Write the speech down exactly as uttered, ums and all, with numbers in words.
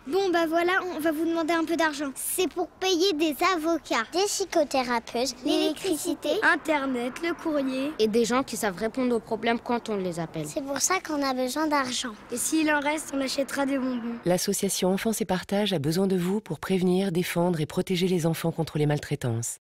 Bon, bah voilà, on va vous demander un peu d'argent. C'est pour payer des avocats, des psychothérapeutes, l'électricité, Internet, le courrier. Et des gens qui savent répondre aux problèmes quand on les appelle. C'est pour ça qu'on a besoin d'argent. Et s'il en reste, on achètera des bonbons. L'association Enfance et Partage a besoin de vous pour prévenir, défendre et protéger les enfants contre les maltraitances.